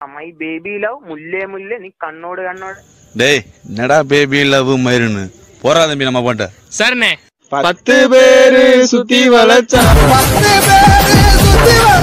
My baby love முல்லே முல்லே நீ கண்ணோடு கண்ணோடு. டேய் என்னடா பேபி லவ் மயிருன்னு போறா தம்பி நம்ம பாட்ட. சரிண்ணே. 10 பேரு சுத்தி வளைச்சா 10 பேரு சுத்தி